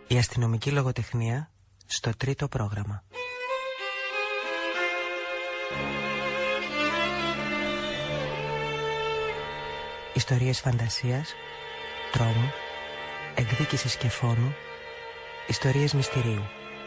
Η αστυνομική λογοτεχνία στο τρίτο πρόγραμμα. Ιστορίες φαντασίας, τρόμου, εκδίκησης και φόνου, ιστορίες μυστηρίου.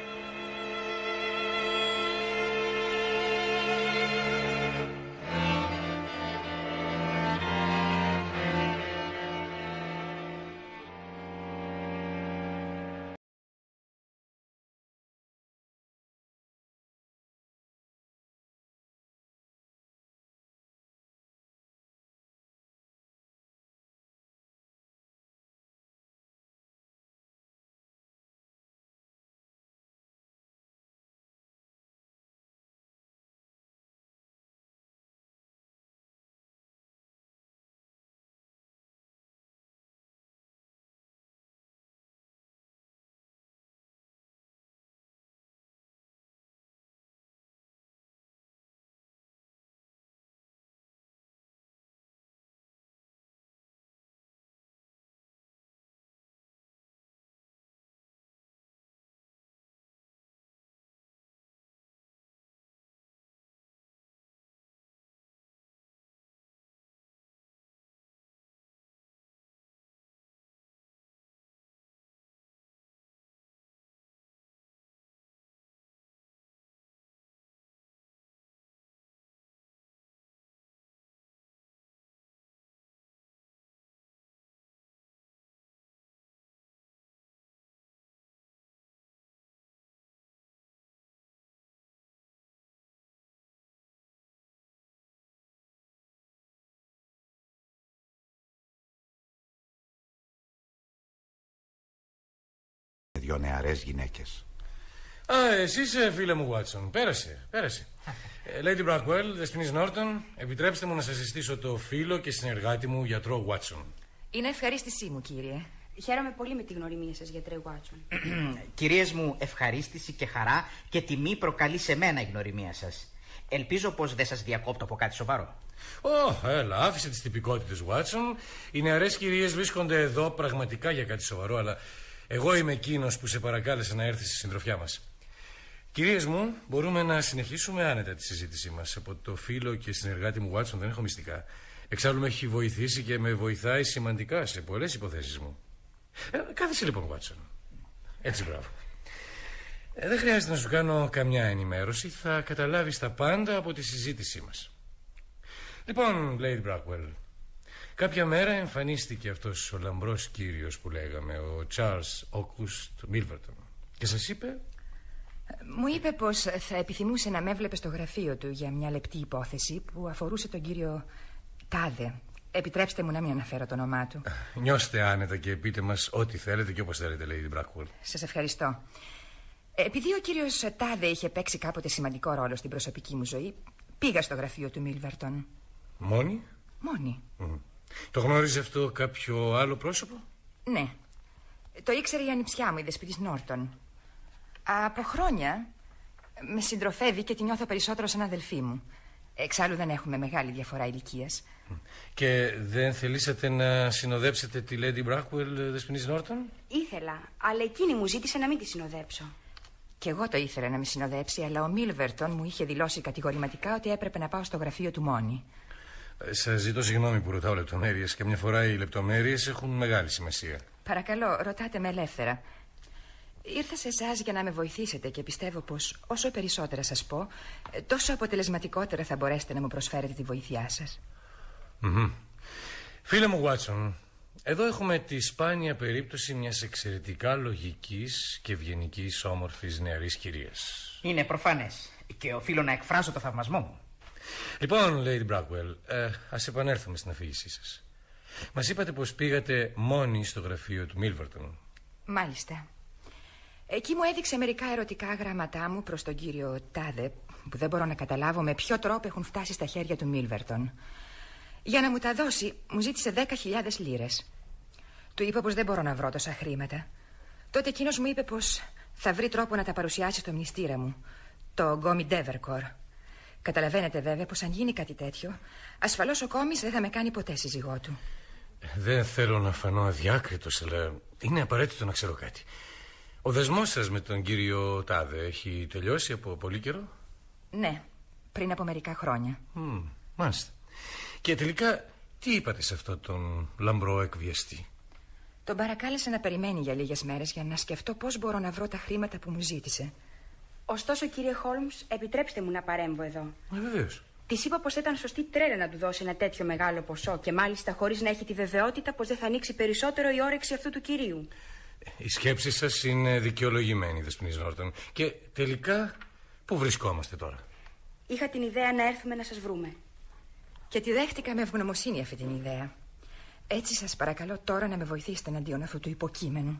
Δυο νεαρές γυναίκες. Εσύ είσαι φίλε μου Βάτσον. Πέρασε. Lady Brackwell, Δεσποινής Νόρτον, επιτρέψτε μου να σας συστήσω το φίλο και συνεργάτη μου γιατρό Βάτσον. Είναι ευχαρίστησή μου, κύριε. Χαίρομαι πολύ με τη γνωριμία σας, γιατρέ Βάτσον. Κυρίες μου, ευχαρίστηση και χαρά και τιμή προκαλεί σε μένα η γνωριμία σας. Ελπίζω πως δεν σας διακόπτω από κάτι σοβαρό. Έλα, άφησε τις τυπικότητες Βάτσον. Οι νεαρές κυρίες βρίσκονται εδώ πραγματικά για κάτι σοβαρό, αλλά εγώ είμαι εκείνος που σε παρακάλεσε να έρθεις στη συντροφιά μας. Κυρίες μου, μπορούμε να συνεχίσουμε άνετα τη συζήτησή μας. Από το φίλο και συνεργάτη μου Βάτσον δεν έχω μυστικά. Εξάλλου με έχει βοηθήσει και με βοηθάει σημαντικά σε πολλές υποθέσεις μου. Κάθεσαι λοιπόν Βάτσον. Έτσι, μπράβο. Δεν χρειάζεται να σου κάνω καμιά ενημέρωση. Θα καταλάβεις τα πάντα από τη συζήτησή μας. Λοιπόν, Lady Brackwell, κάποια μέρα εμφανίστηκε αυτός ο λαμπρός κύριος που λέγαμε, ο Charles August Milverton. Και σας είπε... Μου είπε πως θα επιθυμούσε να με έβλεπε στο γραφείο του για μια λεπτή υπόθεση που αφορούσε τον κύριο Τάδε. Επιτρέψτε μου να μην αναφέρω το όνομά του. Νιώστε άνετα και πείτε μας ό,τι θέλετε και όπως θέλετε, Lady Brackwell. Σας ευχαριστώ. Επειδή ο κύριος Τάδε είχε παίξει κάποτε σημαντικό ρόλο στην προσωπική μου ζωή, πήγα στο γραφείο του Μίλβερτον. Μόνη? Μόνη. Το γνώριζε αυτό κάποιο άλλο πρόσωπο? Ναι. Το ήξερε η ανιψιά μου, η Δεσποινής Νόρτον. Από χρόνια με συντροφεύει και τη νιώθω περισσότερο σαν αδελφή μου. Εξάλλου δεν έχουμε μεγάλη διαφορά ηλικίας. Και δεν θελήσατε να συνοδέψετε τη Lady Brackwell, Δεσποινής Νόρτον? Ήθελα, αλλά εκείνη μου ζήτησε να μην τη συνοδέψω. Κι εγώ το ήθελα να με συνοδέψει, αλλά ο Μίλβερτον μου είχε δηλώσει κατηγορηματικά ότι έπρεπε να πάω στο γραφείο του μόνη. Σας ζητώ συγγνώμη που ρωτάω λεπτομέρειες. Καμιά φορά οι λεπτομέρειες έχουν μεγάλη σημασία. Παρακαλώ, ρωτάτε με ελεύθερα. Ήρθα σε εσάς για να με βοηθήσετε και πιστεύω πως όσο περισσότερα σας πω, τόσο αποτελεσματικότερα θα μπορέσετε να μου προσφέρετε τη βοήθειά σας. Φίλε μου Βάτσον, εδώ έχουμε τη σπάνια περίπτωση μιας εξαιρετικά λογικής και ευγενικής όμορφης νεαρής κυρίας. Είναι προφανές και οφείλω να εκφράσω το θαυμασμό μου. Λοιπόν, Lady Brackwell, ας επανέλθουμε στην αφήγησή σας. Μας είπατε πως πήγατε μόνοι στο γραφείο του Μίλβερτον. Μάλιστα. Εκεί μου έδειξε μερικά ερωτικά γράμματά μου προς τον κύριο Τάδε, που δεν μπορώ να καταλάβω με ποιο τρόπο έχουν φτάσει στα χέρια του Μίλβερτον. Για να μου τα δώσει, μου ζήτησε 10.000 λίρες. Του είπα πως δεν μπορώ να βρω τόσα χρήματα. Τότε εκείνος μου είπε πως θα βρει τρόπο να τα παρουσιάσει στο μνηστήρα μου, το Γκόμι Ντέβερκορ. Καταλαβαίνετε βέβαια πως αν γίνει κάτι τέτοιο, ασφαλώς ο Κόμις δεν θα με κάνει ποτέ σύζυγό του. Δεν θέλω να φανώ αδιάκριτος, αλλά είναι απαραίτητο να ξέρω κάτι. Ο δεσμός σας με τον κύριο Τάδε έχει τελειώσει από πολύ καιρό? Ναι, πριν από μερικά χρόνια. Μάλιστα. Και τελικά τι είπατε σε αυτόν τον λαμπρό εκβιαστή? Τον παρακάλεσα να περιμένει για λίγες μέρες για να σκεφτώ πώς μπορώ να βρω τα χρήματα που μου ζήτησε. Ωστόσο, κύριε Χόλμς, επιτρέψτε μου να παρέμβω εδώ. Βεβαίως. Της είπα πως θα ήταν σωστή τρέλα να του δώσει ένα τέτοιο μεγάλο ποσό και μάλιστα χωρίς να έχει τη βεβαιότητα πως δεν θα ανοίξει περισσότερο η όρεξη αυτού του κυρίου. Η σκέψη σας είναι δικαιολογημένη, Δεσποινής Νόρτον. Και τελικά πού βρισκόμαστε τώρα? Είχα την ιδέα να έρθουμε να σας βρούμε. Και τη δέχτηκα με ευγνωμοσύνη αυτή την ιδέα. Έτσι σας παρακαλώ τώρα να με βοηθήσετε εναντίον αυτού του υποκείμενου.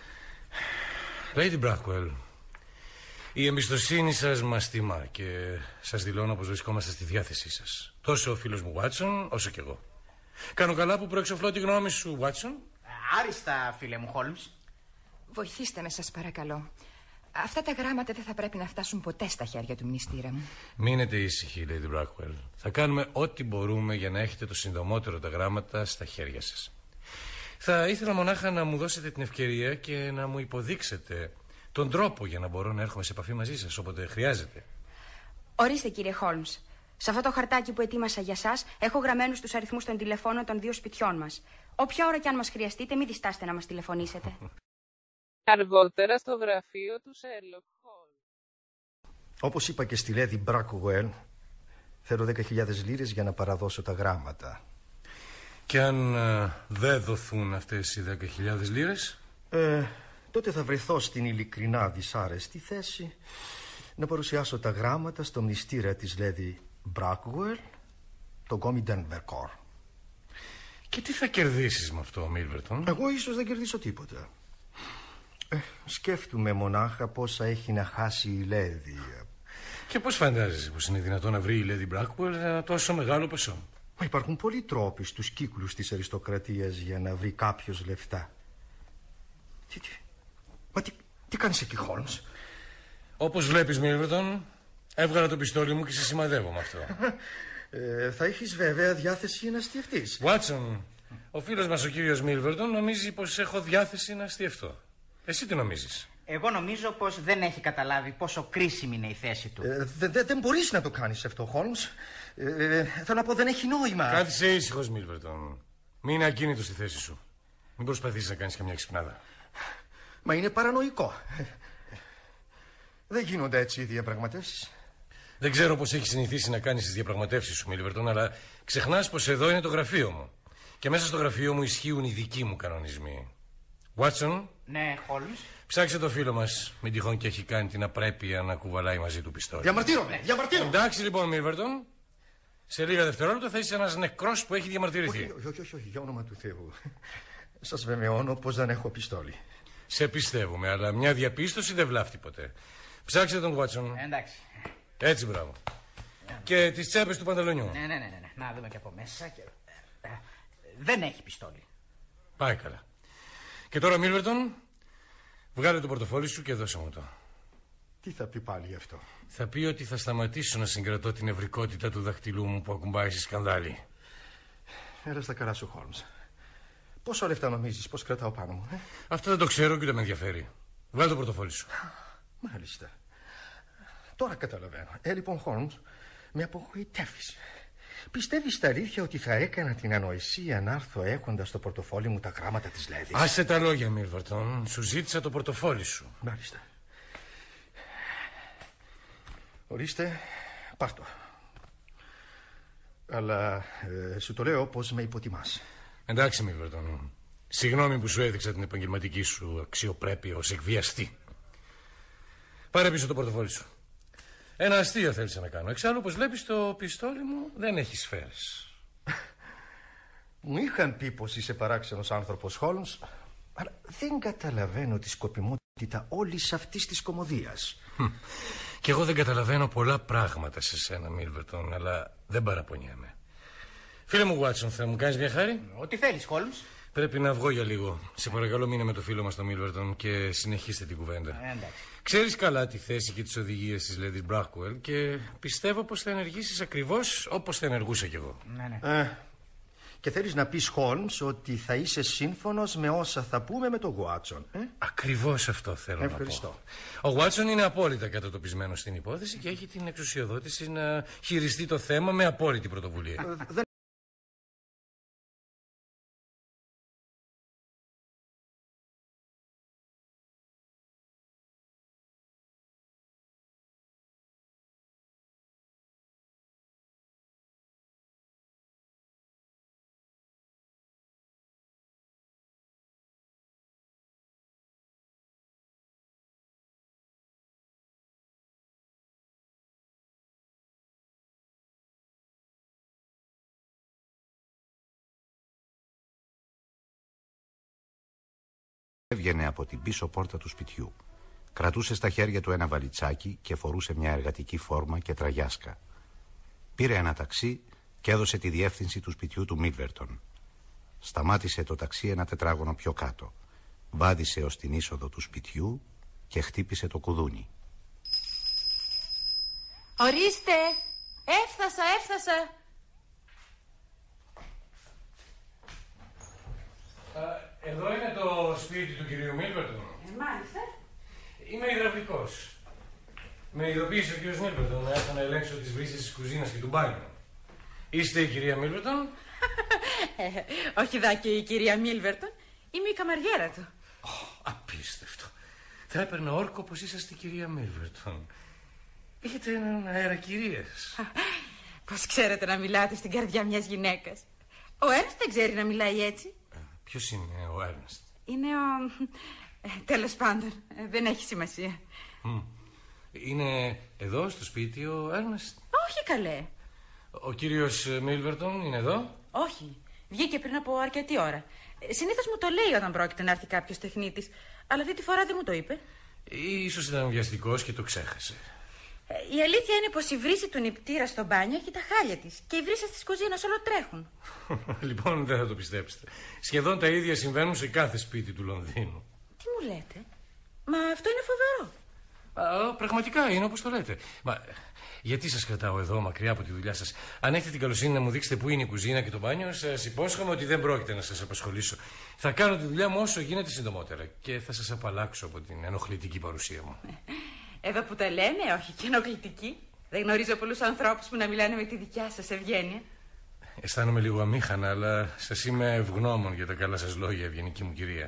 Lady Brackwell, η εμπιστοσύνη σας μας τιμά και σας δηλώνω πως βρισκόμαστε στη διάθεσή σας. Τόσο ο φίλος μου Watson όσο και εγώ. Κάνω καλά που προεξοφλώ τη γνώμη σου, Watson? Άριστα, φίλε μου Χόλμς. Βοηθήστε με, σας παρακαλώ. Αυτά τα γράμματα δεν θα πρέπει να φτάσουν ποτέ στα χέρια του μνηστήρα μου. Μείνετε ήσυχοι, Lady Brackwell. Θα κάνουμε ό,τι μπορούμε για να έχετε το συντομότερο τα γράμματα στα χέρια σας. Θα ήθελα μονάχα να μου δώσετε την ευκαιρία και να μου υποδείξετε τον τρόπο για να μπορώ να έρχομαι σε επαφή μαζί σας όποτε χρειάζεται. Ορίστε, κύριε Χόλμς. Σε αυτό το χαρτάκι που ετοίμασα για σας έχω γραμμένους τους αριθμούς των τηλεφώνων των 2 σπιτιών μας. Όποια ώρα κι αν μας χρειαστείτε, μην διστάσετε να μας τηλεφωνήσετε. Αργότερα στο γραφείο του Sherlock Holmes. Όπως είπα και στη Lady Brackwell, θέλω 10.000 λίρες για να παραδώσω τα γράμματα. Και αν δεν δοθούν αυτές οι 10.000 λίρες? Τότε θα βρεθώ στην ειλικρινά δυσάρεστη θέση να παρουσιάσω τα γράμματα στο μνηστήρα της Lady Brackwell, το Comiden Vercors. Και τι θα κερδίσεις με αυτό, Μίλβερτον? Εγώ ίσως δεν κερδίσω τίποτα. Σκέφτομαι μονάχα πόσα έχει να χάσει η Lady. Και πώς φαντάζεσαι πως είναι δυνατόν να βρει η Lady Brackwell ένα τόσο μεγάλο ποσό? Μα υπάρχουν πολλοί τρόποι στους κύκλους της αριστοκρατίας για να βρει κάποιος λεφτά. Τι κάνεις εκεί, Χόλμς? Όπως βλέπεις, Μίλβερτον, έβγαλα το πιστόλι μου και σε σημαδεύω με αυτό. Θα έχεις βέβαια διάθεση να αστιευτείς. Βάτσον, ο φίλος μας ο κύριος Μίλβερτον νομίζει πως έχω διάθεση να αστιευτώ. Εσύ τι νομίζεις? Εγώ νομίζω πως δεν έχει καταλάβει πόσο κρίσιμη είναι η θέση του. Δεν μπορείς να το κάνεις αυτό, Χόλμς. Θέλω να πω, δεν έχει νόημα. Κάθισε ήσυχος, Μίλβερτον. Μην είναι ακίνητος στη θέση σου. Μην προσπαθήσεις να κάνεις καμιά ξυπνάδα. Μα είναι παρανοϊκό. Δεν γίνονται έτσι οι διαπραγματεύσεις. Δεν ξέρω πώς έχεις συνηθίσει να κάνεις τις διαπραγματεύσεις σου, Μίλβερτον, αλλά ξεχνάς πως εδώ είναι το γραφείο μου. Και μέσα στο γραφείο μου ισχύουν οι δικοί μου κανονισμοί. Βάτσον. Ναι, Χόλμς. Ψάξε το φίλο μας. Μην τυχόν και έχει κάνει την απρέπεια να κουβαλάει μαζί του πιστόλι. Διαμαρτύρομαι. Εντάξει λοιπόν, Μίλβερτον. Σε λίγα δευτερόλεπτα θα είσαι ένας νεκρός που έχει διαμαρτυρηθεί. Όχι, για όνομα του Θεού. Σας βεβαιώνω πως δεν έχω πιστόλι. Σε πιστεύουμε, αλλά μια διαπίστωση δεν βλάφτει ποτέ. Ψάξτε τον, Βάτσον. Εντάξει. Έτσι, μπράβο. Και τις τσέπες του πανταλονιού. Ναι. Να δούμε και από μέσα. Και... δεν έχει πιστόλι. Πάει καλά. Και τώρα, Μίλβερτον, βγάλε το πορτοφόλι σου και δώσε μου το. Τι θα πει πάλι αυτό? Θα πει ότι θα σταματήσω να συγκρατώ την ευρικότητα του δαχτυλού μου που ακουμπάει στη σκανδάλη. Έλα στα καλά σου, Χόλμς. Πόσα λεφτά νομίζεις πως κρατάω πάνω μου? Αυτό δεν το ξέρω και ούτε με ενδιαφέρει. Βγάλε το πορτοφόλι σου. Μάλιστα. Τώρα καταλαβαίνω. Λοιπόν, Χόλμς, με απογοητεύεις. Πιστεύεις στα αλήθεια ότι θα έκανα την ανοησία να έρθω έχοντας στο πορτοφόλι μου τα γράμματα της Λέδης? Άσε τα λόγια, Μίλβερτον. Σου ζήτησα το πορτοφόλι σου. Μάλιστα. Ορίστε, πάρ' το. Αλλά σου το λέω πως με υποτιμάς. Εντάξει, Μίλβερτον. Συγγνώμη που σου έδειξα την επαγγελματική σου αξιοπρέπεια ως εκβιαστή. Πάρε πίσω το πορτοφόλι σου. Ένα αστείο θέλησα να κάνω. Εξάλλου, όπως βλέπεις, το πιστόλι μου δεν έχει σφαίρες. Μου είχαν πει πως είσαι παράξενος άνθρωπος, Χόλμς, αλλά δεν καταλαβαίνω τη σκοπιμότητα όλης αυτής της κωμωδίας. Κι εγώ δεν καταλαβαίνω πολλά πράγματα σε σένα, Μίλβερτον, αλλά δεν παραπονιέμαι. Φίλε μου, Βάτσον, θα μου κάνεις μια χάρη? Ό,τι θέλεις, Χόλμς. Πρέπει να βγω για λίγο. Σε παρακαλώ, μείνε με το φίλο μας τον Μίλβερτον και συνεχίστε την κουβέντα. Εντάξει. Ξέρεις καλά τη θέση και τις οδηγίες της Lady Brackwell και πιστεύω πως θα ενεργήσεις ακριβώς όπως θα ενεργούσα κι εγώ. Ναι. Και θέλεις να πεις, Χόλμς, ότι θα είσαι σύμφωνος με όσα θα πούμε με τον Γουάτσον. Ακριβώς αυτό θέλω να πω. Ο Γουάτσον είναι απόλυτα κατατοπισμένος στην υπόθεση και έχει την εξουσιοδότηση να χειριστεί το θέμα με απόλυτη πρωτοβουλία. Έβγαινε από την πίσω πόρτα του σπιτιού. Κρατούσε στα χέρια του ένα βαλιτσάκι και φορούσε μια εργατική φόρμα και τραγιάσκα. Πήρε ένα ταξί και έδωσε τη διεύθυνση του σπιτιού του Μίλβερτον. Σταμάτησε το ταξί ένα τετράγωνο πιο κάτω. Βάδισε ως την είσοδο του σπιτιού και χτύπησε το κουδούνι. Ορίστε! Έφτασα! Εδώ είναι το σπίτι του κυρίου Μίλβερτον. Μάλιστα. Είμαι υδραυλικός. Με ειδοποίησε ο κύριος Μίλβερτον να έρθω να ελέγξω τις βρύσεις της κουζίνας και του μπάνιου. Είστε η κυρία Μίλβερτον? Όχι δα και η κυρία Μίλβερτον. Είμαι η καμαριέρα του. Απίστευτο. Θα έπαιρνα όρκο πως είσαστε η κυρία Μίλβερτον. Έχετε έναν αέρα κυρίας. Πώς ξέρετε να μιλάτε στην καρδιά μιας γυναίκας? Ο Έρνστ δεν ξέρει να μιλάει έτσι. Ποιος είναι ο Έρνστ? Είναι ο... τέλος πάντων, δεν έχει σημασία. Είναι εδώ στο σπίτι ο Έρνστ? Όχι καλέ. Ο κύριος Μίλβερτον είναι εδώ? Όχι, βγήκε πριν από αρκετή ώρα. Συνήθως μου το λέει όταν πρόκειται να έρθει κάποιος τεχνίτης, αλλά αυτή τη φορά δεν μου το είπε. Ίσως ήταν βιαστικός και το ξέχασε. Η αλήθεια είναι πως η βρύση του νηπτήρα στο μπάνιο έχει τα χάλια της και οι βρύσες της κουζίνας όλο τρέχουν. Λοιπόν, δεν θα το πιστέψετε. Σχεδόν τα ίδια συμβαίνουν σε κάθε σπίτι του Λονδίνου. Τι μου λέτε? Μα αυτό είναι φοβερό. Πραγματικά είναι όπως το λέτε. Μα γιατί σας κρατάω εδώ μακριά από τη δουλειά σας? Αν έχετε την καλοσύνη να μου δείξετε πού είναι η κουζίνα και το μπάνιο, σας υπόσχομαι ότι δεν πρόκειται να σας απασχολήσω. Θα κάνω τη δουλειά μου όσο γίνεται συντομότερα και θα σας απαλλάξω από την ενοχλητική παρουσία μου. Εδώ που τα λέμε, όχι και ενοχλητική. Δεν γνωρίζω πολλούς ανθρώπους που να μιλάνε με τη δικιά σας ευγένεια. Αισθάνομαι λίγο αμήχανα, αλλά σας είμαι ευγνώμων για τα καλά σας λόγια, ευγενική μου κυρία.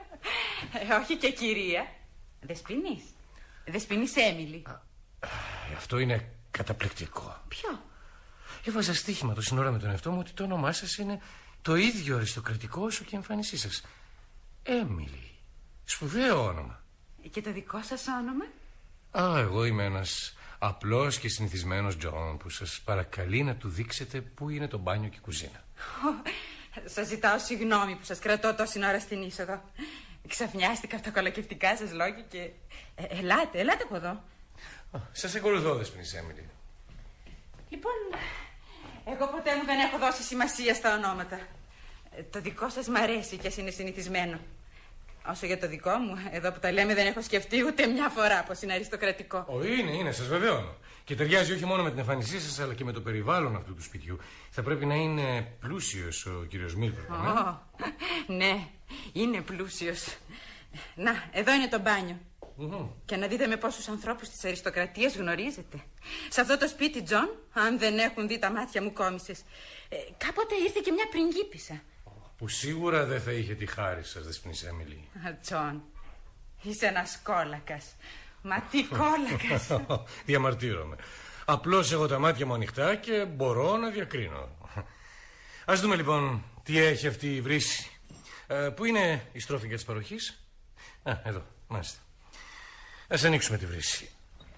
Όχι και κυρία. Δεσποινής. Δεσποινής Έμιλι. Αυτό είναι καταπληκτικό. Ποιο? Έβαζα στοίχημα το σύνορα με τον εαυτό μου ότι το όνομά σας είναι το ίδιο αριστοκρατικό όσο και η εμφάνισή σας. Έμιλι. Σπουδαίο όνομα. Και το δικό σας όνομα? Εγώ είμαι ένας απλός και συνηθισμένος Τζον που σας παρακαλεί να του δείξετε πού είναι το μπάνιο και η κουζίνα. Σας ζητάω συγγνώμη που σας κρατώ τόση ώρα στην είσοδο. Ξαφνιάστηκα από τα κολακευτικά σας λόγια και... Ελάτε από εδώ. Σας ακολουθώ, Δεσποινής Έμιλι. Λοιπόν, εγώ ποτέ μου δεν έχω δώσει σημασία στα ονόματα. Το δικό σας μ' αρέσει και ας είναι συνηθισμένο. Όσο για το δικό μου, εδώ που τα λέμε δεν έχω σκεφτεί ούτε μια φορά πως είναι αριστοκρατικό. Είναι, σας βεβαιώνω. Και ταιριάζει όχι μόνο με την εμφάνισή σας, αλλά και με το περιβάλλον αυτού του σπιτιού. Θα πρέπει να είναι πλούσιος ο κύριος Μίλβερτον. Ναι, είναι πλούσιος. Να, εδώ είναι το μπάνιο. Και να δείτε με πόσους ανθρώπους της αριστοκρατίας γνωρίζετε. Σε αυτό το σπίτι, Τζον, αν δεν έχουν δει τα μάτια μου κόμισες, κάποτε ήρθε και μια πριγκίπισσα. Που σίγουρα δεν θα είχε τη χάρη σας, Δεσποινής Έμιλι. Τζον, είσαι ένας κόλακας. Μα τι κόλακας. Διαμαρτύρομαι. Απλώς έχω τα μάτια μου ανοιχτά και μπορώ να διακρίνω. Ας δούμε λοιπόν τι έχει αυτή η βρύση. Πού είναι η στρόφιγγα της παροχής? Εδώ, μάλιστα. Ας ανοίξουμε τη βρύση.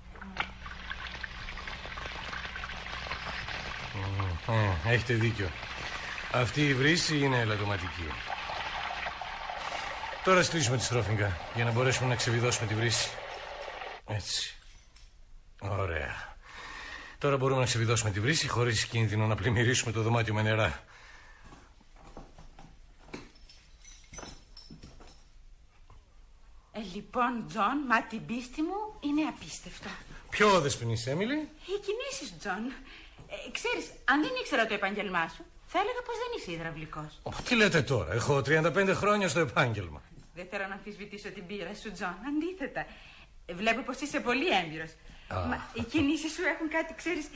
Έχετε δίκιο. Αυτή η βρύση είναι ελαττωματική. Τώρα ας κλείσουμε τη στρόφιγγα για να μπορέσουμε να ξεβιδώσουμε τη βρύση. Έτσι. Ωραία. Τώρα μπορούμε να ξεβιδώσουμε τη βρύση χωρίς κίνδυνο να πλημμυρίσουμε το δωμάτιο με νερά. Λοιπόν, Τζον, μα την πίστη μου είναι απίστευτο. Ποιο, Δεσποινής Έμιλι? Οι κινήσεις, Τζον. Ξέρεις, αν δεν ήξερα το επάγγελμά σου, θα έλεγα πως δεν είσαι υδραυλικός. Τι λέτε τώρα, έχω 35 χρόνια στο επάγγελμα. Δεν θέλω να αμφισβητήσω την πείρα σου, Τζον. Αντίθετα, βλέπω πως είσαι πολύ έμπειρος. Μα οι κινήσεις σου έχουν κάτι,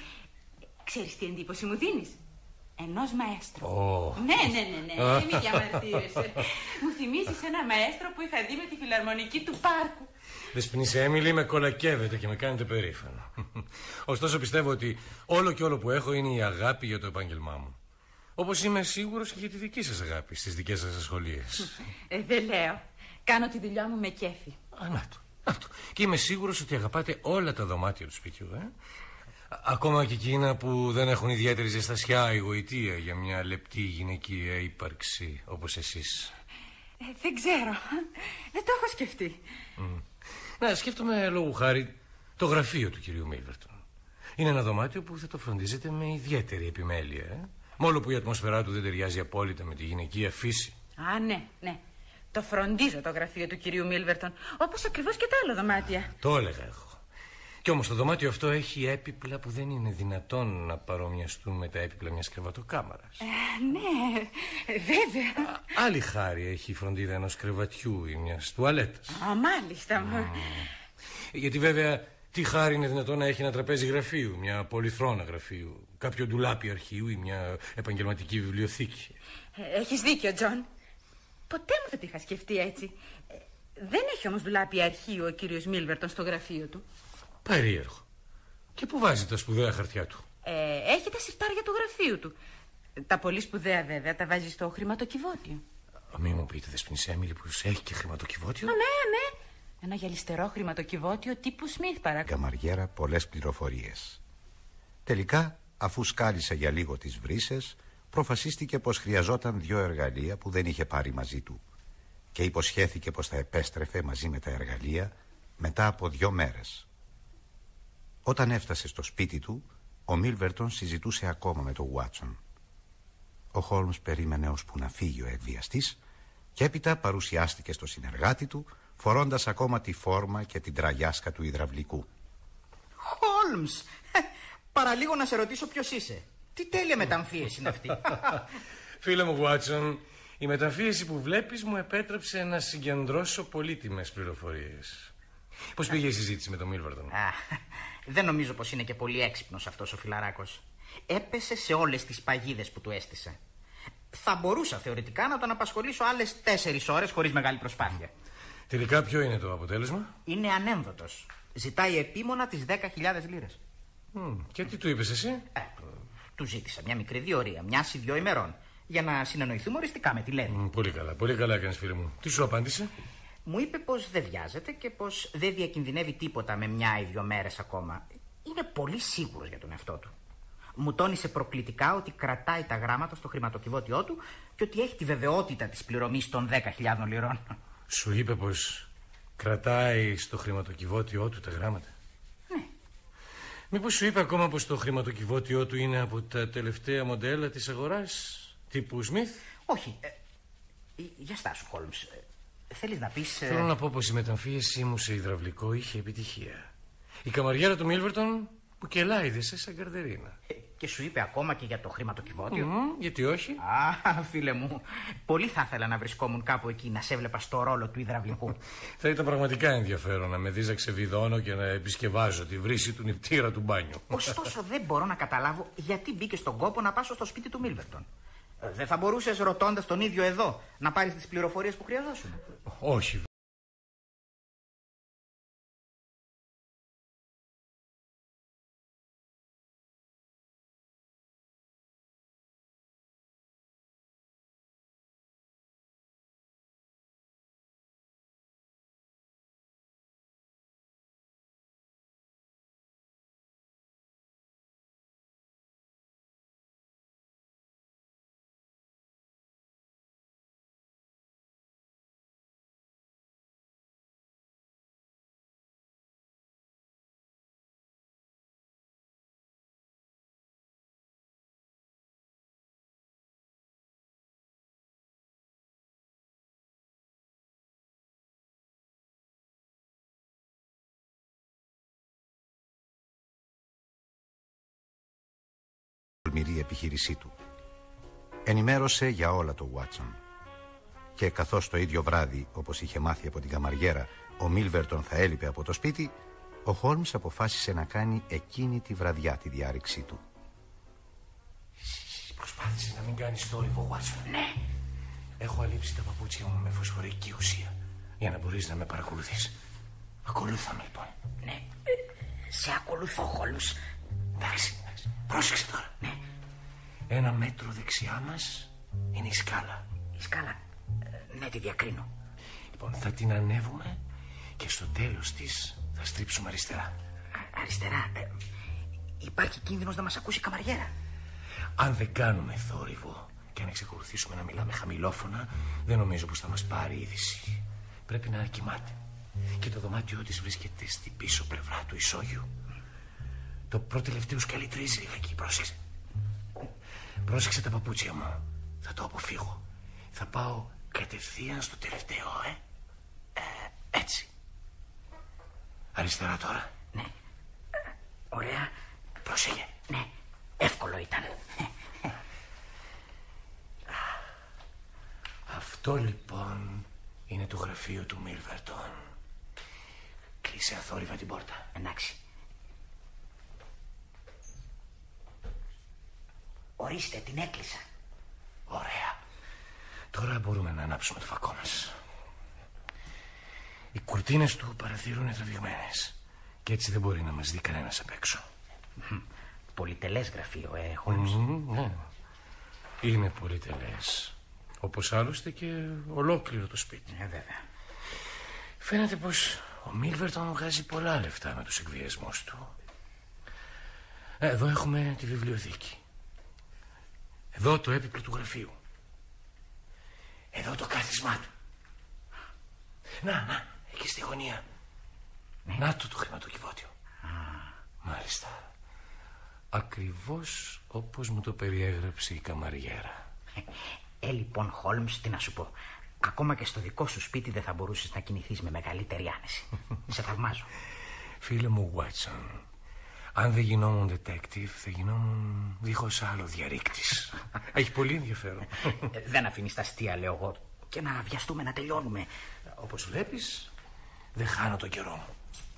ξέρεις τι εντύπωση μου δίνεις? Ενός μαέστρου. Ναι, μη διαμαρτύρεσαι. Μου θυμίζεις ένα μαέστρο που είχα δει με τη φιλαρμονική του πάρκου. Δεσποινής Έμιλι, με κολακεύετε και με κάνετε περήφανο. Ωστόσο πιστεύω ότι όλο και όλο που έχω είναι η αγάπη για το επάγγελμά μου. Όπως είμαι σίγουρος και για τη δική σας αγάπη στις δικές σας ασχολίες. Δεν λέω. Κάνω τη δουλειά μου με κέφι. Να το. Και είμαι σίγουρος ότι αγαπάτε όλα τα δωμάτια του σπιτιού, Ακόμα και εκείνα που δεν έχουν ιδιαίτερη ζεστασιά ή γοητεία για μια λεπτή γυναικεία ύπαρξη όπως εσείς. Δεν ξέρω. Δεν το έχω σκεφτεί. Να, σκέφτομαι λόγου χάρη το γραφείο του κυρίου Μίλβερτον. Είναι ένα δωμάτιο που θα το φροντίζετε με ιδιαίτερη επιμέλεια, Μόλο που η ατμόσφαιρά του δεν ταιριάζει απόλυτα με τη γυναικεία φύση. Ναι. Το φροντίζω το γραφείο του κυρίου Μίλβερτον, όπως ακριβώς και τα άλλα δωμάτια. Το έλεγα εγώ. Κι όμως το δωμάτιο αυτό έχει έπιπλα που δεν είναι δυνατόν να παρομοιαστούν με τα έπιπλα μιας κρεβατοκάμαρας. Ναι, βέβαια. Άλλη χάρη έχει η φροντίδα ενός κρεβατιού ή μιας τουαλέτας. Μάλιστα. Γιατί βέβαια τι χάρη είναι δυνατόν να έχει ένα τραπέζι γραφείου, μια πολυθρόνα γραφείου, κάποιο ντουλάπι αρχείου ή μια επαγγελματική βιβλιοθήκη. Έχεις δίκιο, Τζον. Ποτέ μου δεν το είχα σκεφτεί έτσι. Δεν έχει όμως ντουλάπι αρχείου ο κύριος Μίλβερτον στο γραφείο του. Περίεργο. Και πού βάζει τα σπουδαία χαρτιά του? Έχει τα συρτάρια του γραφείου του. Τα πολύ σπουδαία βέβαια τα βάζει στο χρηματοκιβώτιο. Μη μου πείτε, Δεσποινής Έμιλι, πως έχει και χρηματοκιβώτιο. Ναι. Ένα γυαλιστερό χρηματοκιβώτιο τύπου Σμιθ, παρακαλώ. Καμαριέρα πολλές πληροφορίες. Τελικά, αφού σκάλισε για λίγο τις βρύσες, προφασίστηκε πως χρειαζόταν 2 εργαλεία που δεν είχε πάρει μαζί του και υποσχέθηκε πως θα επέστρεφε μαζί με τα εργαλεία μετά από 2 μέρες. Όταν έφτασε στο σπίτι του, ο Μίλβερτον συζητούσε ακόμα με τον Βάτσον. Ο Χόλμς περίμενε ώσπου να φύγει ο εκβιαστής και έπειτα παρουσιάστηκε στο συνεργάτη του, φορώντας ακόμα τη φόρμα και την τραγιάσκα του υδραυλικού. Χόλμς, παραλίγο να σε ρωτήσω ποιος είσαι. Τι τέλεια μεταμφίεση είναι αυτή. Φίλε μου Βάτσον, η μεταμφίεση που βλέπεις μου επέτρεψε να συγκεντρώσω πολύτιμες πληροφορίες. Πώς πήγε η συζήτηση με τον Μίλβερτον? Δεν νομίζω πως είναι και πολύ έξυπνος αυτός ο φιλαράκος. Έπεσε σε όλες τις παγίδες που του έστησε. Θα μπορούσα θεωρητικά να τον απασχολήσω άλλες 4 ώρες χωρίς μεγάλη προσπάθεια. Τελικά ποιο είναι το αποτέλεσμα? Είναι ανέμβατος. Ζητάει επίμονα τις 10.000 λίρες. Και τι του είπες εσύ? Του ζήτησα μια μικρή διορία, 1 ή 2 ημερών, για να συνεννοηθούμε οριστικά με τη Λέδη. Πολύ καλά έκανες, φίλε μου. Τι σου απάντησε? Μου είπε πως δεν βιάζεται και πως δεν διακινδυνεύει τίποτα με 1 ή 2 μέρες ακόμα. Είναι πολύ σίγουρος για τον εαυτό του. Μου τόνισε προκλητικά ότι κρατάει τα γράμματα στο χρηματοκιβώτιό του και ότι έχει τη βεβαιότητα της πληρωμής των 10.000 λιρών. Σου είπε πως κρατάει στο χρηματοκιβώτιό του τα γράμματα? Ναι. Μήπως σου είπε ακόμα πως το χρηματοκιβώτιό του είναι από τα τελευταία μοντέλα της αγοράς, τύπου Σμιθ? Όχι. Για στάσου, Χόλμς. Θέλεις να πεις... Θέλω να πω πως η μεταμφίεσή μου σε υδραυλικό είχε επιτυχία. Η καμαριέρα του Μίλβερτον που κελάιδεσε σαν καρδερίνα. Και σου είπε ακόμα και για το χρηματοκιβώτιο? Γιατί όχι? Φίλε μου, πολύ θα ήθελα να βρισκόμουν κάπου εκεί, να σε έβλεπα στο ρόλο του υδραυλικού. Θα ήταν πραγματικά ενδιαφέρον να με δεις να ξεβιδώνω και να επισκευάζω τη βρύση του νηπτήρα του μπάνιου. Ωστόσο δεν μπορώ να καταλάβω γιατί μπήκε στον κόπο να πάσω στο σπίτι του Μίλβερτον. Δεν θα μπορούσες, ρωτώντας τον ίδιο εδώ, να πάρεις τις πληροφορίες που χρειαζόσουν? Όχι. τολμηρή επιχείρησή του. Ενημέρωσε για όλα το Βάτσον. Και καθώς το ίδιο βράδυ, όπως είχε μάθει από την καμαριέρα, ο Μίλβερτον θα έλειπε από το σπίτι, ο Χόλμς αποφάσισε να κάνει εκείνη τη βραδιά τη διάρρηξή του. Προσπάθησε να μην κάνεις θόρυβο, Βάτσον. Ναι. Έχω αλείψει τα παπούτσια μου με φωσφορική ουσία για να μπορείς να με παρακολουθείς. Ακολούθαμε λοιπόν. Ναι. Σε ακολουθώ, Χόλμς. Εντάξει. Πρόσεξε τώρα. Ναι. 1 μέτρο δεξιά μας είναι η σκάλα. Η σκάλα. Ναι, τη διακρίνω. Λοιπόν, θα την ανέβουμε και στο τέλος της θα στρίψουμε αριστερά. Αριστερά. Υπάρχει κίνδυνος να μας ακούσει η καμαριέρα. Αν δεν κάνουμε θόρυβο και αν εξακολουθήσουμε να μιλάμε χαμηλόφωνα, δεν νομίζω πως θα μας πάρει είδηση. Πρέπει να κοιμάται. Και το δωμάτιό της βρίσκεται στην πίσω πλευρά του ισόγειου. Το προτελευταίο σκαλί τρίζει λιγάκι. Πρόσεξε. Πρόσεξε τα παπούτσια μου. Θα το αποφύγω. Θα πάω κατευθείαν στο τελευταίο, έτσι. Αριστερά τώρα. Ναι. Ωραία. Πρόσεχε. Ναι. Εύκολο ήταν. Αυτό λοιπόν είναι το γραφείο του Μίλβερτον. Κλείσε αθόρυβα την πόρτα. Εντάξει. Ορίστε, την έκλεισα. Ωραία. Τώρα μπορούμε να ανάψουμε το φακό μας. Οι κουρτίνες του παραθύρου είναι τραβηγμένες και έτσι δεν μπορεί να μας δει κανένας απ' έξω. Πολυτελές γραφείο, Χόλμς. Ναι. Είναι πολυτελές. Όπως άλλωστε και ολόκληρο το σπίτι. Βέβαια. Φαίνεται πως ο Μίλβερτον βγάζει πολλά λεφτά με τους εκβιασμούς του. Εδώ έχουμε τη βιβλιοθήκη. Εδώ το έπιπλο του γραφείου. Εδώ το κάθισμά του. Να, εκεί στη γωνία. Ναι. Να το χρηματοκιβώτιο. Μάλιστα. Ακριβώς όπως μου το περιέγραψε η καμαριέρα. Λοιπόν, Χόλμς, τι να σου πω. Ακόμα και στο δικό σου σπίτι δεν θα μπορούσες να κινηθείς με μεγαλύτερη άνεση. Σε θαυμάζω. Φίλε μου Βάτσον, αν δεν γινόμουν detective θα γινόμουν δίχως άλλο διαρρήκτης. Έχει πολύ ενδιαφέρον. Δεν αφήνεις τα αστεία, λέω εγώ. Και να βιαστούμε να τελειώνουμε. Όπως βλέπεις, δεν χάνω τον καιρό μου.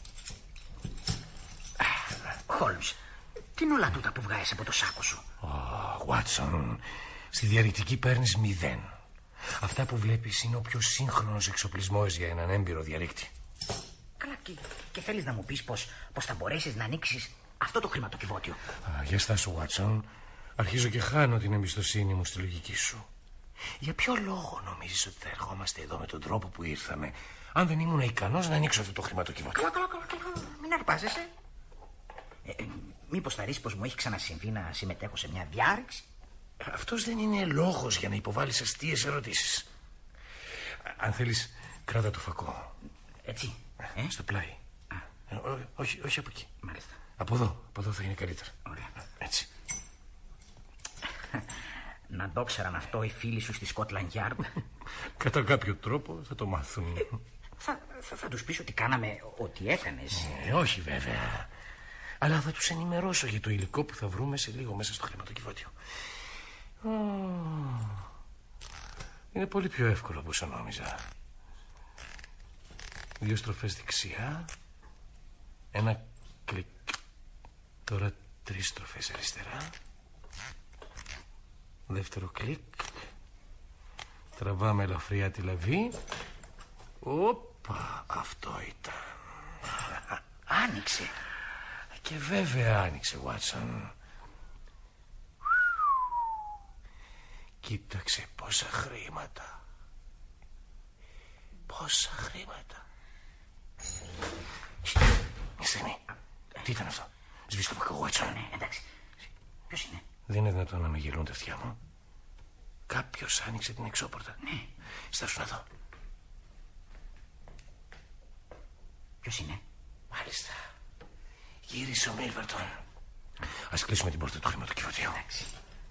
Χόλμς, τι είναι όλα τούτα που βγάζεις από το σάκο σου? Βάτσον, στη διαρρηκτική παίρνεις 0. Αυτά που βλέπεις είναι ο πιο σύγχρονος εξοπλισμός για έναν έμπειρο διαρρήκτη. Καλά, και θέλεις να μου πεις πως θα μπορέσεις να ανοίξεις αυτό το χρηματοκιβώτιο? Για στάσου, Βάτσον. Αρχίζω και χάνω την εμπιστοσύνη μου στη λογική σου. Για ποιο λόγο νομίζεις ότι θα ερχόμαστε εδώ με τον τρόπο που ήρθαμε, αν δεν ήμουν ικανός να ανοίξω αυτό το χρηματοκιβώτιο? Καλά. Μην αρπάζεσαι. Μήπως θα ρίσεις πως μου έχει ξανασυμβεί να συμμετέχω σε μια διάρρηξη? Αυτός δεν είναι λόγος για να υποβάλεις αστείες ερωτήσεις. Αν θέλεις, κράτα το φακό. Έτσι. Στο πλάι. Όχι από εκεί. Μάλιστα. Από εδώ θα είναι καλύτερα. Ωραία. Έτσι. Να το ξέραν αυτό οι φίλοι σου στη Scotland Yard. Κατά κάποιο τρόπο θα το μάθουν. Θα τους πεις ότι κάναμε ό,τι έκανες. Όχι βέβαια. Αλλά θα τους ενημερώσω για το υλικό που θα βρούμε σε λίγο μέσα στο χρηματοκιβώτιο. Είναι πολύ πιο εύκολο από όσο νόμιζα. 2 στροφές δεξιά. 1 κλικ. Τώρα 3 στροφές αριστερά. Δεύτερο κλικ. Τραβάμε ελαφριά τη λαβή. Όπα, αυτό ήταν. Άνοιξε. Και βέβαια άνοιξε, Βάτσον. Κοίταξε πόσα χρήματα. Πόσα χρήματα. Μια στιγμή. Τι ήταν αυτό? Σβήσε το φακό, Βάτσον. Ναι, εντάξει. Ποιος είναι? Δεν είναι δυνατόν να με γελούν τα αυτιά μου. Κάποιος άνοιξε την εξώπορτα. Ναι. Στάσου να δω. Ποιος είναι? Μάλιστα. Γύρισε ο Μίλβερτον. Ας κλείσουμε την πόρτα του χρηματοκιβωτίου. Εντάξει.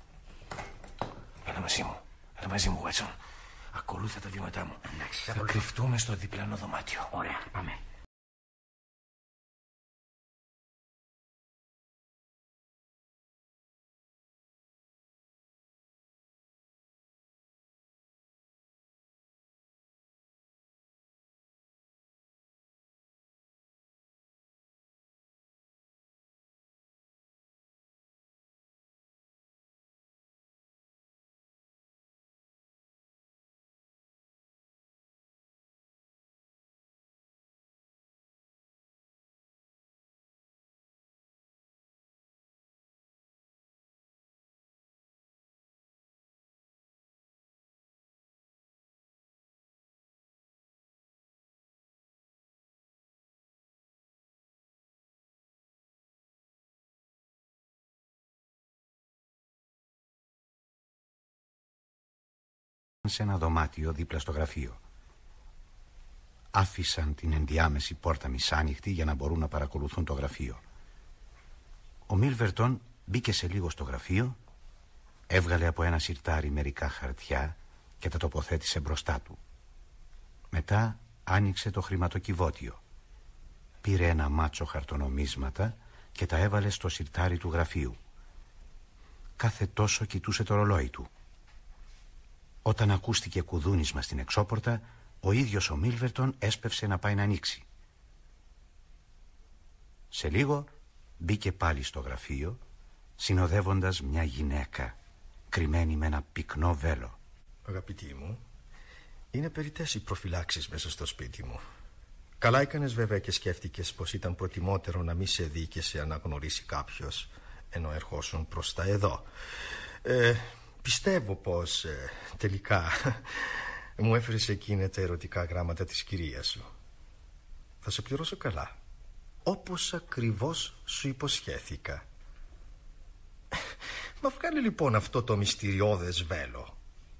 Έλα μαζί μου, Βάτσον. Ακολούθα τα βήματά μου. Εντάξει, θα κρυφτούμε στο διπλανό δωμάτιο. Ωραία, πάμε. σε ένα δωμάτιο δίπλα στο γραφείο. Άφησαν την ενδιάμεση πόρτα μισάνοιχτη για να μπορούν να παρακολουθούν το γραφείο. Ο Μίλβερτον μπήκε σε λίγο στο γραφείο, έβγαλε από ένα σιρτάρι μερικά χαρτιά και τα τοποθέτησε μπροστά του. Μετά άνοιξε το χρηματοκιβώτιο. Πήρε ένα μάτσο χαρτονομίσματα και τα έβαλε στο σιρτάρι του γραφείου. Κάθε τόσο κοιτούσε το ρολόι του. Όταν ακούστηκε κουδούνισμα στην εξώπορτα, ο ίδιος ο Μίλβερτον έσπευσε να πάει να ανοίξει. Σε λίγο μπήκε πάλι στο γραφείο, συνοδεύοντας μια γυναίκα, κρυμμένη με ένα πυκνό βέλο. Αγαπητή μου, είναι περιττές οι προφυλάξεις μέσα στο σπίτι μου. Καλά έκανες βέβαια και σκέφτηκες πως ήταν προτιμότερο να μη σε δει και σε αναγνωρίσει κάποιος, ενώ ερχόσουν προς τα εδώ. Πιστεύω πως τελικά μου έφερες εκείνα τα ερωτικά γράμματα της κυρίας σου. Θα σε πληρώσω καλά, όπως ακριβώς σου υποσχέθηκα. Μα βγάλε λοιπόν αυτό το μυστηριώδες βέλο.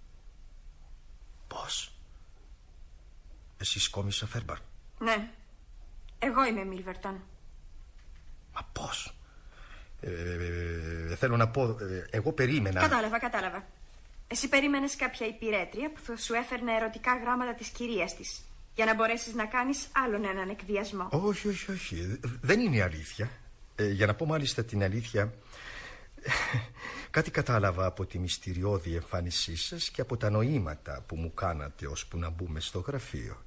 Πώς? Εσύ κόμισα Φέρμπαρ? Ναι, εγώ είμαι Μίλβερτον. Μα πώς? Θέλω να πω, εγώ περίμενα... Κατάλαβα. Εσύ περίμενες κάποια υπηρέτρια που θα σου έφερνε ερωτικά γράμματα της κυρίας της, για να μπορέσεις να κάνεις άλλον έναν εκβιασμό. Όχι. Δεν είναι αλήθεια. Για να πω μάλιστα την αλήθεια, κάτι κατάλαβα από τη μυστηριώδη εμφάνισή σας και από τα νοήματα που μου κάνατε ώσπου να μπούμε στο γραφείο.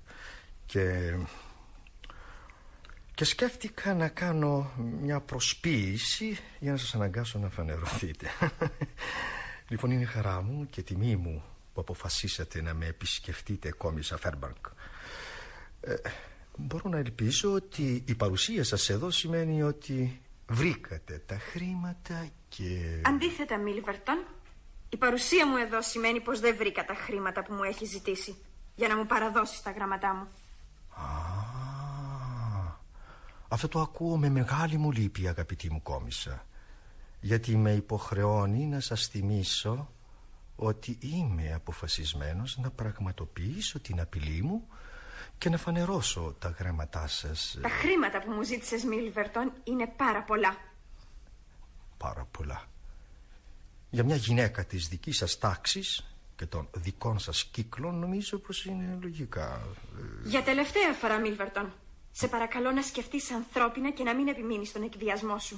Και σκέφτηκα να κάνω μια προσποίηση για να σας αναγκάσω να φανερωθείτε. Λοιπόν, είναι χαρά μου και τιμή μου που αποφασίσατε να με επισκεφτείτε, κόμισα Φέρμπαρκ. Μπορώ να ελπίζω ότι η παρουσία σας εδώ σημαίνει ότι βρήκατε τα χρήματα και... Αντίθετα, Μίλβερτον, η παρουσία μου εδώ σημαίνει πως δεν βρήκα τα χρήματα που μου έχει ζητήσει για να μου παραδώσεις τα γράμματά μου. Αυτό το ακούω με μεγάλη μου λύπη, αγαπητή μου κόμισα, γιατί με υποχρεώνει να σας θυμίσω ότι είμαι αποφασισμένος να πραγματοποιήσω την απειλή μου και να φανερώσω τα γράμματά σας. Τα χρήματα που μου ζήτησες, Μίλβερτον, είναι πάρα πολλά. Πάρα πολλά. Για μια γυναίκα της δικής σας τάξης και των δικών σας κύκλων νομίζω πως είναι λογικά. Για τελευταία φορά, Μίλβερτον, σε παρακαλώ να σκεφτείς ανθρώπινα και να μην επιμείνεις στον εκβιασμό σου.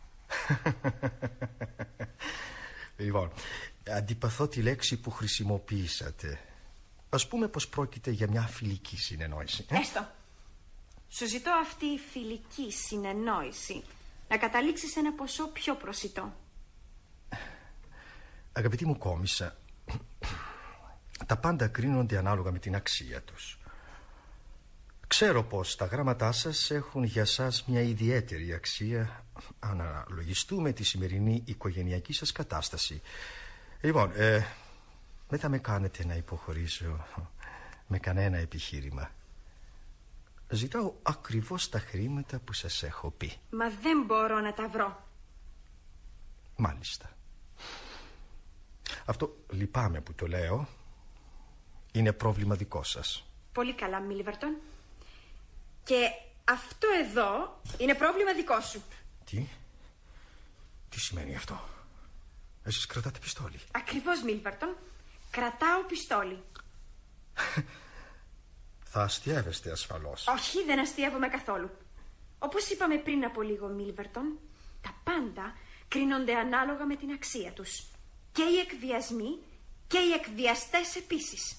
Λοιπόν, αντιπαθώ τη λέξη που χρησιμοποιήσατε. Ας πούμε πως πρόκειται για μια φιλική συνεννόηση. Έστω. Σου ζητώ αυτή η φιλική συνεννόηση να καταλήξει σε ένα ποσό πιο προσιτό. Αγαπητή μου κόμισα, τα πάντα κρίνονται ανάλογα με την αξία τους. Ξέρω πως τα γράμματά σας έχουν για σας μια ιδιαίτερη αξία, αν αναλογιστούμε τη σημερινή οικογενειακή σας κατάσταση. Λοιπόν, δεν θα με κάνετε να υποχωρήσω με κανένα επιχείρημα. Ζητάω ακριβώς τα χρήματα που σας έχω πει. Μα δεν μπορώ να τα βρω. Μάλιστα. Αυτό, λυπάμαι που το λέω, είναι πρόβλημα δικό σας. Πολύ καλά, Μίλβερτον. Και αυτό εδώ είναι πρόβλημα δικό σου. Τι σημαίνει αυτό? Εσείς κρατάτε πιστόλι? Ακριβώς, Μίλβερτον. Κρατάω πιστόλι. Θα αστιεύεστε ασφαλώς. Όχι, δεν αστιεύομαι καθόλου. Όπως είπαμε πριν από λίγο, Μίλβερτον, τα πάντα κρίνονται ανάλογα με την αξία τους. Και οι εκβιασμοί και οι εκβιαστές επίσης.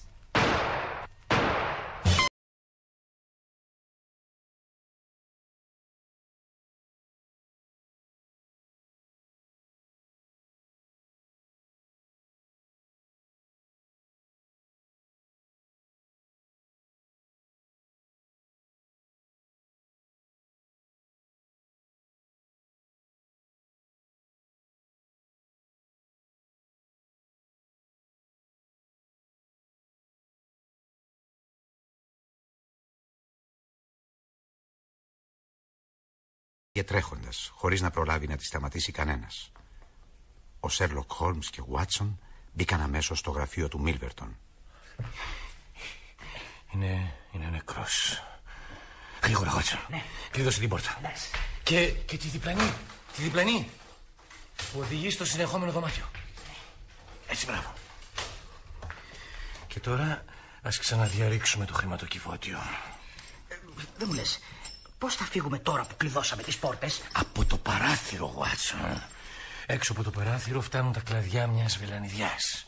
Και τρέχοντας, χωρίς να προλάβει να τη σταματήσει κανένας. Ο Σέρλοκ Χόλμς και ο Βάτσον μπήκαν αμέσως στο γραφείο του Μίλβερτον. Είναι νεκρός. Γρήγορα, Βάτσον. Ναι. Κλείδωσε την πόρτα. Εντάξει. Και τη διπλανή που οδηγεί στο συνεχόμενο δωμάτιο. Έτσι, μπράβο. Και τώρα ας ξαναδιαρρήξουμε το χρηματοκιβώτιο. Δεν μου λες, πώς θα φύγουμε τώρα που κλειδώσαμε τις πόρτες? Από το παράθυρο, Βάτσον. Έξω από το παράθυρο φτάνουν τα κλαδιά μιας βελανιδιάς.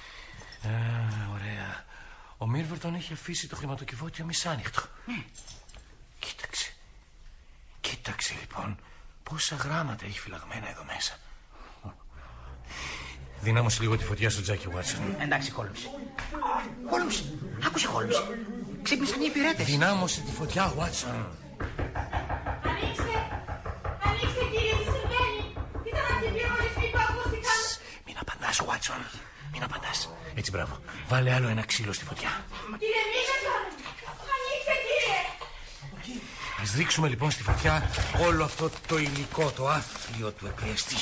Ωραία. Ο Μίλβερτον έχει αφήσει το χρηματοκιβώτιο μισάνοιχτο. Κοίταξε λοιπόν πόσα γράμματα έχει φυλαγμένα εδώ μέσα. Δυνάμωσε λίγο τη φωτιά στο τζάκι, Βάτσον. Εντάξει, Χόλμς. Χόλμς, άκουσε, Χόλμς. Ξύπνησαν οι υπηρέτες. Δυνάμωσε τη φωτιά, Βάτσον. Ανοίξτε, κύριε, τι συμβαίνει? Ήταν αυτοί οι πυροβολισμοί που ακούστηκαν. Μην απαντάς, Βάτσον. Μην απαντάς. Έτσι, μπράβο. Βάλε άλλο ένα ξύλο στη φωτιά. Κύριε Μίλβερτον, ανοίξτε, κύριε. Ας ρίξουμε λοιπόν στη φωτιά όλο αυτό το υλικό, το άθλιο του εκβιαστή.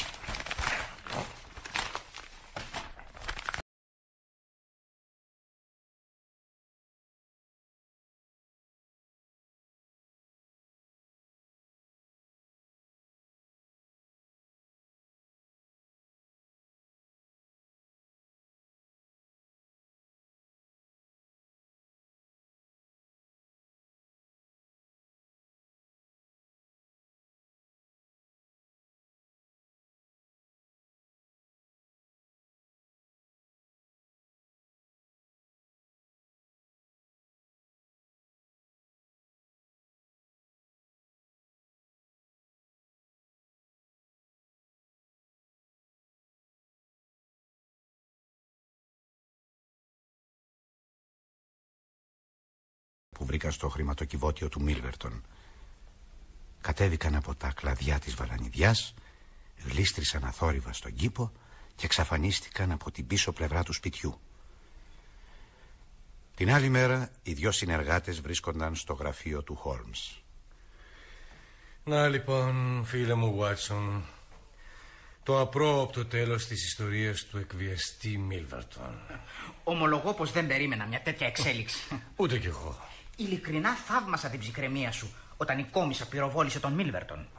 Που βρήκα στο χρηματοκιβώτιο του Μίλβερτον. Κατέβηκαν από τα κλαδιά της βαλανιδιάς, γλίστρησαν αθόρυβα στον κήπο και εξαφανίστηκαν από την πίσω πλευρά του σπιτιού. Την άλλη μέρα οι δυο συνεργάτες βρίσκονταν στο γραφείο του Χόλμς. Να λοιπόν, φίλε μου Βάτσον, το απρόοπτο τέλος της ιστορίας του εκβιαστή Μίλβερτον. Ομολογώ πως δεν περίμενα μια τέτοια εξέλιξη. Ούτε κι εγώ. Ειλικρινά θαύμασα την ψυχραιμία σου όταν η κόμισσα πυροβόλησε τον Μίλβερτον.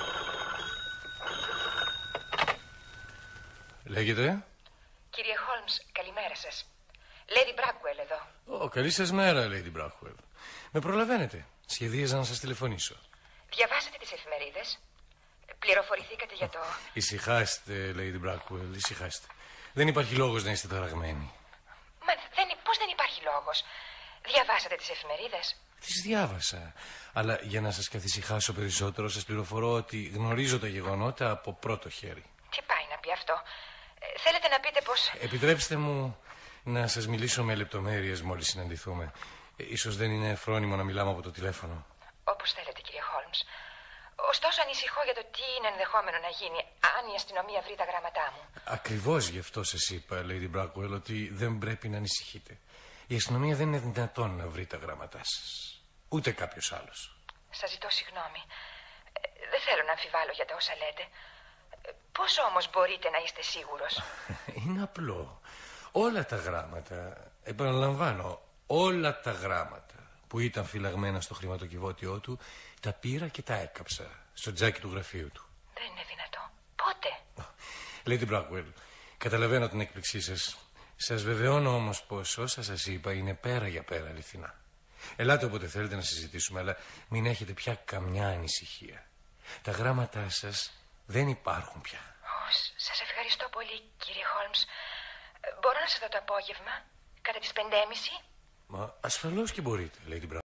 Λέγεται? Κύριε Χόλμς, καλημέρα σας. Λέιδι Μπράκουελ εδώ. Καλή σας μέρα, Λέιδι Μπράκουελ. Με προλαβαίνετε. Σχεδίαζα να σας τηλεφωνήσω. Διαβάσατε τις εφημερίδες? Πληροφορηθήκατε για το... Ησυχάστε, Λέιδι Μπράκουελ, ησυχάστε. Δεν υπάρχει λόγος να είστε ταραγμένοι. Μα πώς δεν υπάρχει λόγος? Διαβάσατε τις εφημερίδες? Τις διάβασα. Αλλά για να σας καθησυχάσω περισσότερο, σας πληροφορώ ότι γνωρίζω τα γεγονότα από πρώτο χέρι. Τι πάει να πει αυτό? Θέλετε να πείτε πως... Επιτρέψτε μου να σας μιλήσω με λεπτομέρειες μόλις συναντηθούμε. Ίσως δεν είναι φρόνιμο να μιλάμε από το τηλέφωνο. Όπως θέλετε, κύριε Χόλμς. Ωστόσο ανησυχώ για το τι είναι ενδεχόμενο να γίνει αν η αστυνομία βρει τα γράμματά μου. Ακριβώς γι' αυτό σας είπα, Lady Brackwell, ότι δεν πρέπει να ανησυχείτε. Η αστυνομία δεν είναι δυνατόν να βρει τα γράμματά σας. Ούτε κάποιος άλλος. Σας ζητώ συγγνώμη. Δεν θέλω να αμφιβάλλω για τα όσα λέτε. Πώς όμως μπορείτε να είστε σίγουρος? Είναι απλό. Όλα τα γράμματα, επαναλαμβάνω, όλα τα γράμματα που ήταν φυλαγμένα στο χρηματοκιβώτιό του, τα πήρα και τα έκαψα στο τζάκι του γραφείου του. Δεν είναι δυνατό. Πότε? Lady Brackwell, καταλαβαίνω την έκπληξή σας. Σας βεβαιώνω όμως πως όσα σας είπα είναι πέρα για πέρα αληθινά. Ελάτε όποτε θέλετε να συζητήσουμε, αλλά μην έχετε πια καμιά ανησυχία. Τα γράμματά σας δεν υπάρχουν πια. Σας ευχαριστώ πολύ, κύριε Χόλμς. Μπορώ να σας δω το απόγευμα, κατά τις 5:30? Μα ασφαλώς και μπορείτε, Lady Brackwell.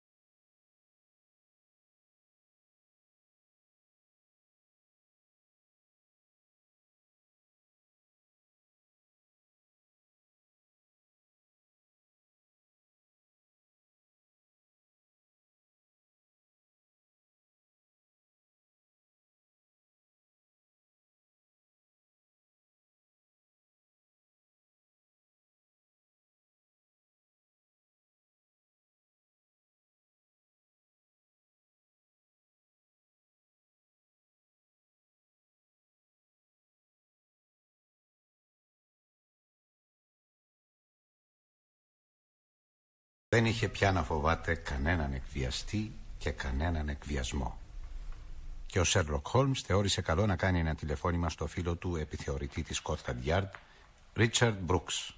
Δεν είχε πια να φοβάται κανέναν εκβιαστή και κανέναν εκβιασμό. Και ο Σέρλοκ Χόλμς θεώρησε καλό να κάνει ένα τηλεφώνημα στο φίλο του επιθεωρητή της Σκότλαντ Γιάρντ, Ρίτσαρντ Μπρούξ.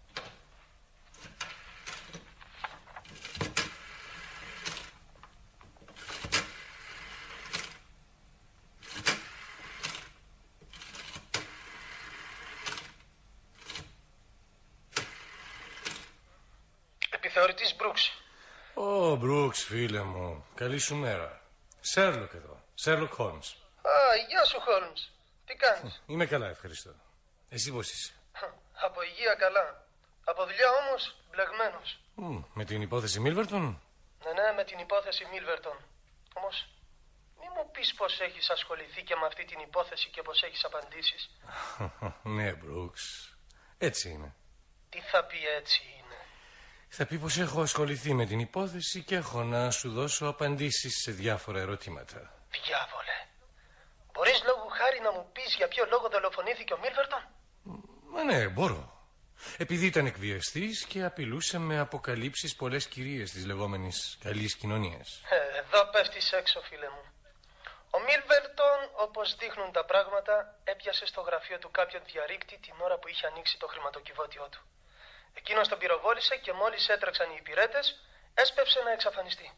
Επιθεωρητής Μπρούξ. Ω, Μπρούξ, φίλε μου. Καλή σου μέρα. Σέρλοκ εδώ. Σέρλοκ Χόλμς. Γεια σου, Χόλμς. Τι κάνεις? Είμαι καλά, ευχαριστώ. Εσύ πώς είσαι? Από υγεία καλά. Από δουλειά όμως μπλεγμένος. Με την υπόθεση Μίλβερτον? Ναι, με την υπόθεση Μίλβερτον. Όμως μη μου πεις πως έχεις ασχοληθεί και με αυτή την υπόθεση και πως έχεις απαντήσεις. Ναι, Μπρούξ. Έτσι είναι. Τι θα πει έτσι είναι? Θα πει πως έχω ασχοληθεί με την υπόθεση και έχω να σου δώσω απαντήσεις σε διάφορα ερωτήματα. Διάβολε. Μπορείς λόγου χάρη να μου πεις για ποιο λόγο δολοφονήθηκε ο Μίλβερτον? Ναι, μπορώ. Επειδή ήταν εκβιαστής και απειλούσε με αποκαλύψεις πολλές κυρίες της λεγόμενης καλής κοινωνίας. Εδώ πέφτεις έξω, φίλε μου. Ο Μίλβερτον, όπως δείχνουν τα πράγματα, έπιασε στο γραφείο του κάποιον διαρρήκτη την ώρα που είχε ανοίξει το χρηματοκιβώτιό του. Εκείνος τον πυροβόλησε και μόλις έτρεξαν οι υπηρέτες, έσπευσε να εξαφανιστεί.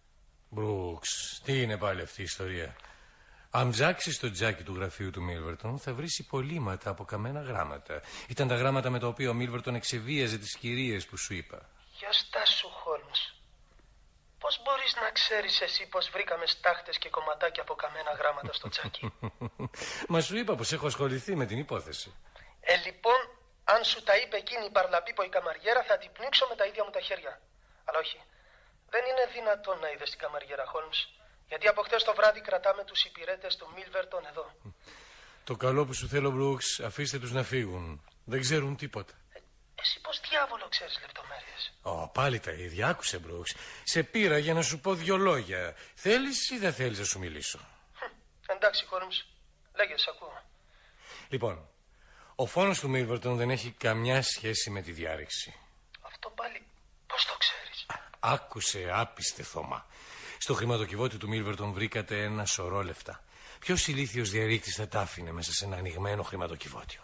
Μπρούξ, τι είναι πάλι αυτή η ιστορία? Αν ψάξεις το τζάκι του γραφείου του Μίλβερτον, θα βρεις υπολείμματα από καμένα γράμματα. Ήταν τα γράμματα με τα οποία ο Μίλβερτον εξεβίαζε τις κυρίες που σου είπα. Για στάσου, Χόλμς. Πώς μπορείς να ξέρεις εσύ πως βρήκαμε στάχτες και κομματάκια από καμένα γράμματα στο τζάκι? Μα σου είπα πως έχω ασχοληθεί με την υπόθεση. Λοιπόν, αν σου τα είπε εκείνη η παρλαπίπο η καμαριέρα, θα την πνίξω με τα ίδια μου τα χέρια. Αλλά όχι, δεν είναι δυνατόν να είδες την καμαριέρα, Χόλμς. Γιατί από χτες το βράδυ κρατάμε τους υπηρέτες του Μίλβερτον εδώ. Το καλό που σου θέλω, Μπρούξ, αφήστε τους να φύγουν. Δεν ξέρουν τίποτα. Εσύ πώς διάβολο ξέρεις λεπτομέρειες? Πάλι τα ίδια. Άκουσε, Μπρούξ. Σε πήρα για να σου πω 2 λόγια. Θέλεις ή δεν θέλεις να σου μιλήσω? Εντάξει, Χόλμς. Λέγε, σ' ακούω. Λοιπόν, ο φόνος του Μίλβερτον δεν έχει καμιά σχέση με τη διάρρηξη. Αυτό πάλι πώς το ξέρεις? Άκουσε, άπιστε Θωμά. Στο χρηματοκιβώτιο του Μίλβερτον βρήκατε ένα σωρό λεφτά. Ποιος ηλίθιος διαρρήκτης θα τα άφηνε μέσα σε ένα ανοιγμένο χρηματοκιβώτιο,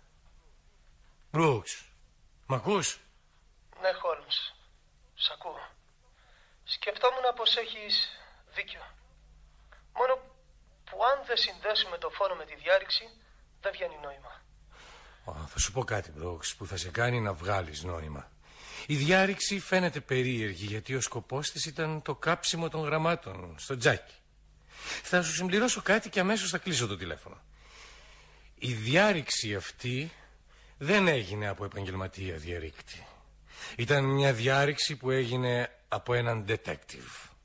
Μπρούξ, μ' ακούς? Ναι, Χόλμς, σ' ακούω. Σκεφτόμουν πως έχεις δίκιο. Μόνο που αν δεν συνδέσουμε το φόνο με τη διάρρηξη, δεν βγαίνει νόημα. Θα σου πω κάτι, Μπρούξ, που θα σε κάνει να βγάλεις νόημα. Η διάρρηξη φαίνεται περίεργη γιατί ο σκοπός της ήταν το κάψιμο των γραμμάτων στο τζάκι. Θα σου συμπληρώσω κάτι και αμέσως θα κλείσω το τηλέφωνο. Η διάρρηξη αυτή δεν έγινε από επαγγελματία διαρρήκτη. Ήταν μια διάρρηξη που έγινε από έναν detective.